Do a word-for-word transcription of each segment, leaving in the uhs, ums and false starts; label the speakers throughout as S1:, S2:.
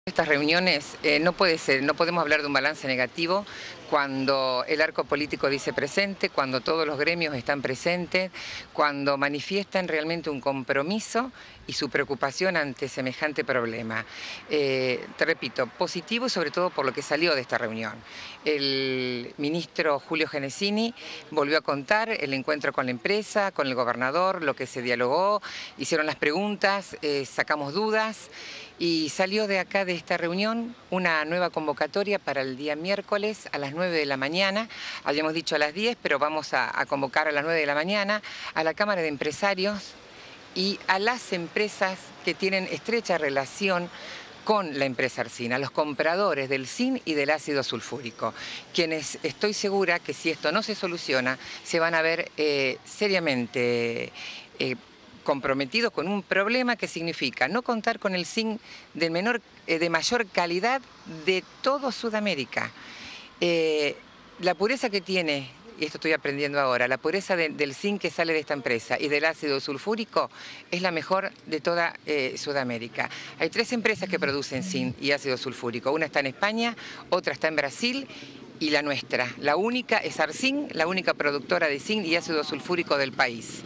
S1: Estas reuniones eh, no puede ser, no podemos hablar de un balance negativo cuando el arco político dice presente, cuando todos los gremios están presentes, cuando manifiestan realmente un compromiso y su preocupación ante semejante problema. Eh, te repito, positivo sobre todo por lo que salió de esta reunión. El ministro Julio Genesini volvió a contar el encuentro con la empresa, con el gobernador, lo que se dialogó, hicieron las preguntas, eh, sacamos dudas y salió de acá de esta reunión una nueva convocatoria para el día miércoles a las nueve de la mañana. Habíamos dicho a las diez, pero vamos a, a convocar a las nueve de la mañana a la Cámara de Empresarios y a las empresas que tienen estrecha relación con la empresa Arsina, los compradores del zinc y del ácido sulfúrico, quienes estoy segura que si esto no se soluciona, se van a ver eh, seriamente eh, comprometidos con un problema que significa no contar con el zinc de, menor, eh, de mayor calidad de todo Sudamérica. Eh, la pureza que tiene, y esto estoy aprendiendo ahora, la pureza de, del zinc que sale de esta empresa y del ácido sulfúrico es la mejor de toda eh, Sudamérica. Hay tres empresas que producen zinc y ácido sulfúrico. Una está en España, otra está en Brasil y la nuestra. La única es Arcin, la única productora de zinc y ácido sulfúrico del país.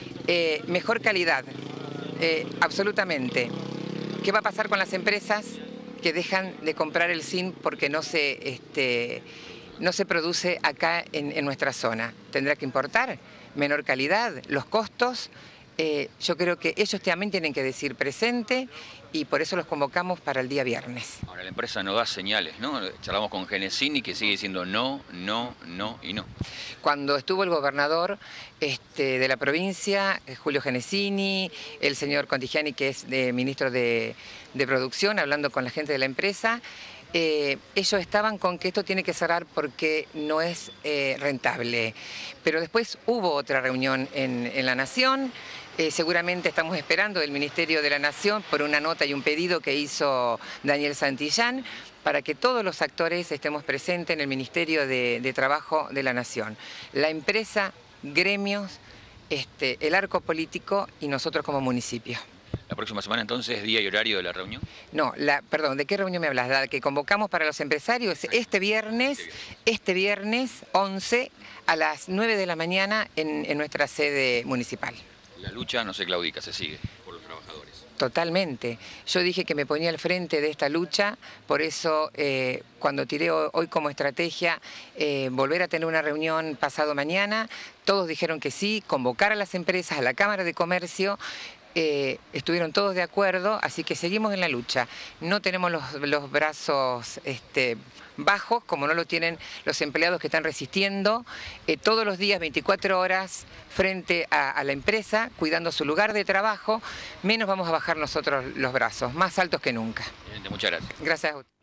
S1: Eh, mejor calidad, eh, absolutamente. ¿Qué va a pasar con las empresas que dejan de comprar el zinc porque no se, este, no se produce acá en, en nuestra zona? ¿Tendrá que importar? Menor calidad, los costos. Eh, yo creo que ellos también tienen que decir presente y por eso los convocamos para el día viernes.
S2: Ahora la empresa no da señales, ¿no? Charlamos con Genesini que sigue diciendo no, no, no y no.
S1: Cuando estuvo el gobernador este, de la provincia, Julio Genesini, el señor Contigiani, que es de, ministro de, de Producción, hablando con la gente de la empresa, Eh, ellos estaban con que esto tiene que cerrar porque no es eh, rentable. Pero después hubo otra reunión en, en La Nación, eh, seguramente estamos esperando del Ministerio de la Nación por una nota y un pedido que hizo Daniel Santillán para que todos los actores estemos presentes en el Ministerio de, de Trabajo de la Nación. La empresa, gremios, este, el arco político y nosotros como municipio.
S2: ¿La próxima semana entonces, día y horario de la reunión?
S1: No, la, perdón, ¿de qué reunión me hablas? La que convocamos para los empresarios este viernes, este viernes once a las nueve de la mañana en, en nuestra sede municipal.
S2: La lucha no se claudica, se sigue por los trabajadores.
S1: Totalmente. Yo dije que me ponía al frente de esta lucha, por eso eh, cuando tiré hoy como estrategia eh, volver a tener una reunión pasado mañana, todos dijeron que sí, convocar a las empresas, a la Cámara de Comercio. Eh, estuvieron todos de acuerdo, así que seguimos en la lucha. No tenemos los, los brazos este, bajos, como no lo tienen los empleados que están resistiendo eh, todos los días, veinticuatro horas, frente a, a la empresa, cuidando su lugar de trabajo. Menos vamos a bajar nosotros los brazos, más altos que nunca.
S2: Muchas gracias.
S1: Gracias a usted.